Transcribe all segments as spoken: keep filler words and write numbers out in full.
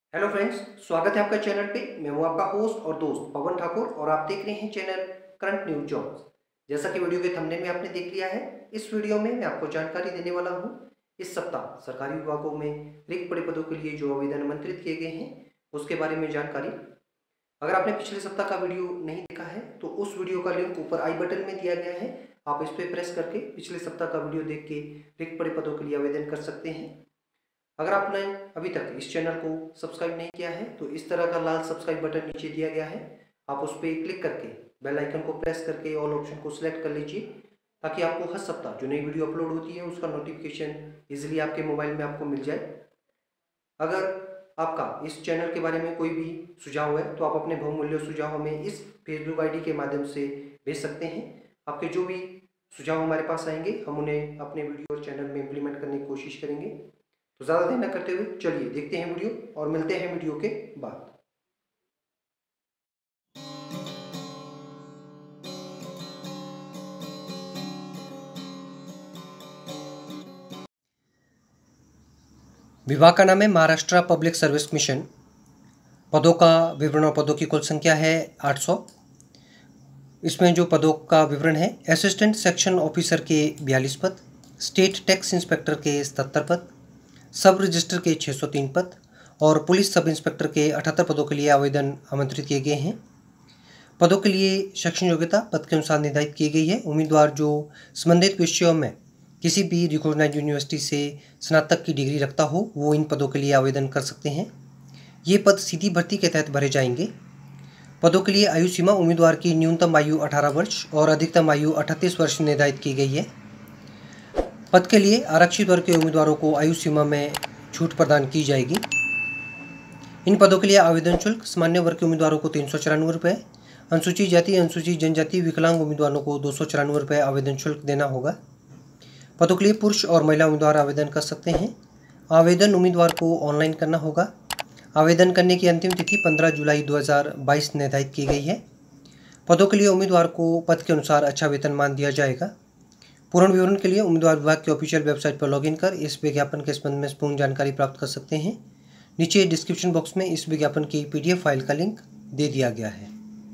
Hello friends, स्वागत है आपका चैनल पे। मैं हूं आपका होस्ट और दोस्त पवन ठाकुर और आप देख रहे हैं चैनल करंट न्यूज जॉब्स। जैसा कि वीडियो के थंबनेल में आपने देख लिया है, इस वीडियो में मैं आपको जानकारी देने वाला हूं इस सप्ताह सरकारी विभागों में रिक्त पड़े पदों के लिए जो आवेदन आमंत्रित किए गए हैं उसके बारे में जानकारी। अगर आपने पिछले सप्ताह का वीडियो नहीं देखा है तो उस वीडियो का लिंक ऊपर आई बटन में दिया गया है, आप इस पर प्रेस करके पिछले सप्ताह का वीडियो देख के रिक्त पड़े पदों के लिए आवेदन कर सकते हैं। अगर आपने अभी तक इस चैनल को सब्सक्राइब नहीं किया है तो इस तरह का लाल सब्सक्राइब बटन नीचे दिया गया है, आप उस पर क्लिक करके बेल आइकन को प्रेस करके ऑल ऑप्शन को सिलेक्ट कर लीजिए ताकि आपको हर सप्ताह जो नई वीडियो अपलोड होती है उसका नोटिफिकेशन इजीली आपके मोबाइल में आपको मिल जाए। अगर आपका इस चैनल के बारे में कोई भी सुझाव है तो आप अपने बहुमूल्य सुझाव हमें इस फेसबुक आईडी के माध्यम से भेज सकते हैं। आपके जो भी सुझाव हमारे पास आएंगे हम उन्हें अपने वीडियो और चैनल में इम्प्लीमेंट करने की कोशिश करेंगे। तो ज़्यादा देर न करते हुए चलिए देखते हैं वीडियो और मिलते हैं वीडियो के बाद। विभाग का नाम है महाराष्ट्र पब्लिक सर्विस मिशन। पदों का विवरण और पदों की कुल संख्या है आठ सौ। इसमें जो पदों का विवरण है, असिस्टेंट सेक्शन ऑफिसर के बयालीस पद, स्टेट टैक्स इंस्पेक्टर के सतहत्तर पद, सब रजिस्टर के छः सौ तीन पद और पुलिस सब इंस्पेक्टर के अठहत्तर पदों के लिए आवेदन आमंत्रित किए गए हैं। पदों के लिए शैक्षणिक योग्यता पद के अनुसार निर्धारित की गई है। उम्मीदवार जो संबंधित विषयों में किसी भी रिकॉग्नाइज्ड यूनिवर्सिटी से स्नातक की डिग्री रखता हो वो इन पदों के लिए आवेदन कर सकते हैं। ये पद सीधी भर्ती के तहत भरे जाएंगे। पदों के लिए आयु सीमा उम्मीदवार की न्यूनतम आयु अठारह वर्ष और अधिकतम आयु अड़तीस वर्ष निर्धारित की गई है। पद के लिए आरक्षित वर्ग के उम्मीदवारों को आयु सीमा में छूट प्रदान की जाएगी। इन पदों के लिए आवेदन शुल्क सामान्य वर्ग के उम्मीदवारों को तीन सौ चौरानवे रुपये, अनुसूचित जाति अनुसूचित जनजाति विकलांग उम्मीदवारों को दो सौ चौरानवे रुपये आवेदन शुल्क देना होगा। पदों के लिए पुरुष और महिला उम्मीदवार आवेदन कर सकते हैं। आवेदन उम्मीदवार को ऑनलाइन करना होगा। आवेदन करने की अंतिम तिथि पंद्रह जुलाई दो हज़ार बाईस निर्धारित की गई है। पदों के लिए उम्मीदवार को पद के अनुसार अच्छा वेतनमान दिया जाएगा। पूर्ण विवरण के लिए उम्मीदवार विभाग की ऑफिशियल वेबसाइट पर लॉगिन कर इस विज्ञापन के संबंध में पूर्ण जानकारी प्राप्त कर सकते हैं। नीचे डिस्क्रिप्शन बॉक्स में इस विज्ञापन की पीडीएफ फाइल का लिंक दे दिया गया है।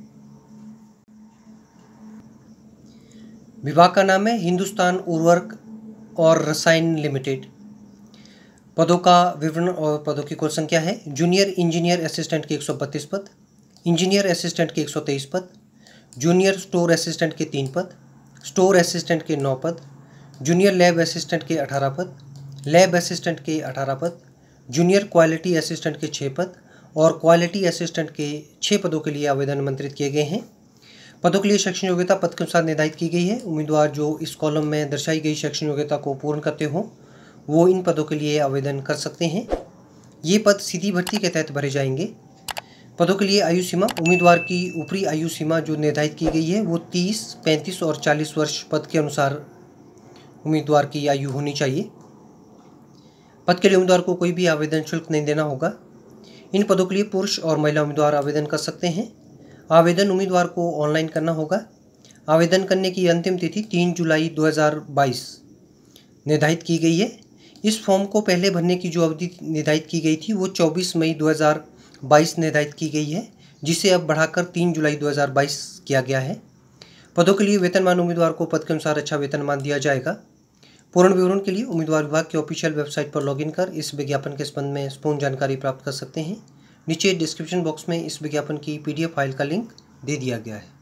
विभाग का नाम है हिंदुस्तान उर्वरक और रसायन लिमिटेड। पदों का विवरण और पदों की कुल संख्या है। जूनियर इंजीनियर असिस्टेंट के एक सौ बत्तीस पद, इंजीनियर असिस्टेंट के एक सौ तेईस पद, जूनियर स्टोर असिस्टेंट के तीन पद, स्टोर असिस्टेंट के नौ पद, जूनियर लैब असिस्टेंट के अठारह पद, लैब असिस्टेंट के अठारह पद, जूनियर क्वालिटी असिस्टेंट के छः पद और क्वालिटी असिस्टेंट के छः पदों के लिए आवेदन आमंत्रित किए गए हैं। पदों के लिए शैक्षणिक योग्यता पद के अनुसार निर्धारित की गई है। उम्मीदवार जो इस कॉलम में दर्शाई गई शैक्षणिक योग्यता को पूर्ण करते हों वो इन पदों के लिए आवेदन कर सकते हैं। ये पद सीधी भर्ती के तहत भरे जाएंगे। पदों के लिए आयु सीमा उम्मीदवार की ऊपरी आयु सीमा जो निर्धारित की गई है वो तीस, पैंतीस और चालीस वर्ष पद के अनुसार उम्मीदवार की आयु होनी चाहिए। पद के लिए उम्मीदवार को कोई भी आवेदन शुल्क नहीं देना होगा। इन पदों के लिए पुरुष और महिला उम्मीदवार आवेदन कर सकते हैं। आवेदन उम्मीदवार को ऑनलाइन करना होगा। आवेदन करने की अंतिम तिथि तीन जुलाई दो हज़ार बाईस निर्धारित की गई है। इस फॉर्म को पहले भरने की जो अवधि निर्धारित की गई थी वो चौबीस मई दो हज़ार बाईस निर्धारित की गई है, जिसे अब बढ़ाकर तीन जुलाई दो हज़ार बाईस किया गया है। पदों के लिए वेतनमान उम्मीदवार को पद के अनुसार अच्छा वेतनमान दिया जाएगा। पूर्ण विवरण के लिए उम्मीदवार विभाग की ऑफिशियल वेबसाइट पर लॉगिन कर इस विज्ञापन के संबंध में पूर्ण जानकारी प्राप्त कर सकते हैं। नीचे डिस्क्रिप्शन बॉक्स में इस विज्ञापन की पीडीएफ फाइल का लिंक दे दिया गया है।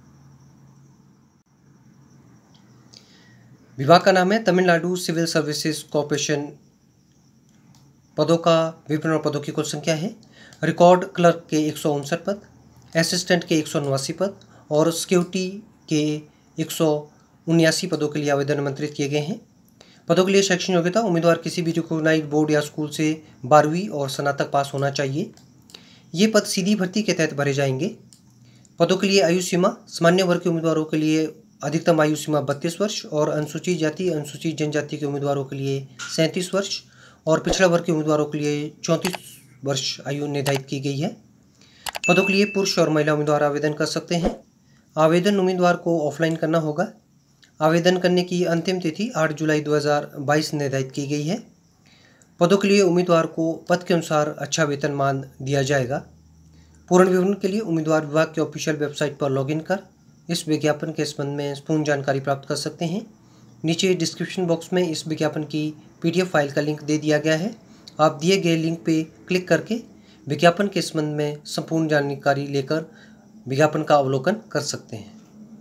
विभाग का नाम है तमिलनाडु सिविल सर्विसेज कॉर्पोरेशन। पदों का विवरण और पदों की कुल संख्या है। रिकॉर्ड क्लर्क के एक सौ उनसठ पद, असिस्टेंट के एक सौ नवासी पद और सिक्योरिटी के एक सौ उन्यासी पदों के लिए आवेदन आमंत्रित किए गए हैं। पदों के लिए शैक्षणिक योग्यता उम्मीदवार किसी भी रिकॉग्नाइज्ड बोर्ड या स्कूल से बारहवीं और स्नातक पास होना चाहिए। ये पद सीधी भर्ती के तहत भरे जाएंगे। पदों के लिए आयु सीमा सामान्य वर्ग के उम्मीदवारों के लिए अधिकतम आयु सीमा बत्तीस वर्ष और अनुसूचित जाति अनुसूचित जनजाति के उम्मीदवारों के लिए सैंतीस वर्ष और पिछड़ा वर्ग के उम्मीदवारों के लिए चौंतीस वर्ष आयु निर्धारित की गई है। पदों के लिए पुरुष और महिला उम्मीदवार आवेदन कर सकते हैं। आवेदन उम्मीदवार को ऑफलाइन करना होगा। आवेदन करने की अंतिम तिथि आठ जुलाई दो हज़ार बाईस निर्धारित की गई है। पदों के लिए उम्मीदवार को पद के अनुसार अच्छा वेतनमान दिया जाएगा। पूर्ण विवरण के लिए उम्मीदवार विभाग के ऑफिशियल वेबसाइट पर लॉगिन कर इस विज्ञापन के संबंध में पूर्ण जानकारी प्राप्त कर सकते हैं। नीचे डिस्क्रिप्शन बॉक्स में इस विज्ञापन की पीडीएफ फाइल का लिंक दे दिया गया है। आप दिए गए लिंक पे क्लिक करके विज्ञापन के संबंध में संपूर्ण जानकारी लेकर विज्ञापन का अवलोकन कर सकते हैं।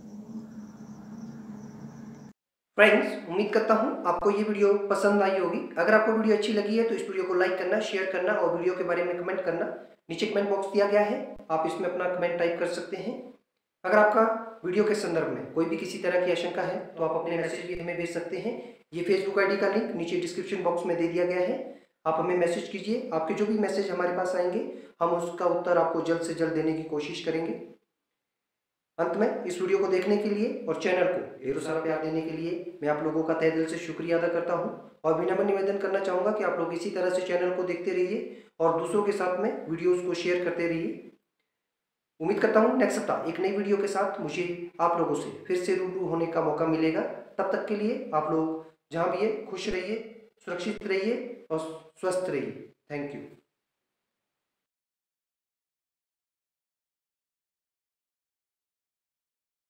फ्रेंड्स, उम्मीद करता हूं आपको ये वीडियो पसंद आई होगी। अगर आपको वीडियो अच्छी लगी है तो इस वीडियो को लाइक करना, शेयर करना और वीडियो के बारे में कमेंट करना। नीचे कमेंट बॉक्स दिया गया है, आप इसमें अपना कमेंट टाइप कर सकते हैं। अगर आपका वीडियो के संदर्भ में कोई भी किसी तरह की आशंका है तो आप अपने मैसेज भी हमें भेज सकते हैं। ये फेसबुक आईडी का लिंक नीचे डिस्क्रिप्शन बॉक्स में दे दिया गया है, आप हमें मैसेज कीजिए। आपके जो भी मैसेज हमारे पास आएंगे हम उसका उत्तर आपको जल्द से जल्द देने की कोशिश करेंगे। अंत में इस वीडियो को देखने के लिए और चैनल को ढेरों सारा प्यार देने के लिए मैं आप लोगों का तहे दिल से शुक्रिया अदा करता हूं और विनम्र निवेदन करना चाहूँगा कि आप लोग इसी तरह से चैनल को देखते रहिए और दूसरों के साथ में वीडियोज़ को शेयर करते रहिए। उम्मीद करता हूँ नेक्स्ट सप्ताह एक नई वीडियो के साथ मुझे आप लोगों से फिर से रूबरू होने का मौका मिलेगा। तब तक के लिए आप लोग जहाँ भी है खुश रहिए, सुरक्षित रहिए और स्वस्थ रहिए। Thank you.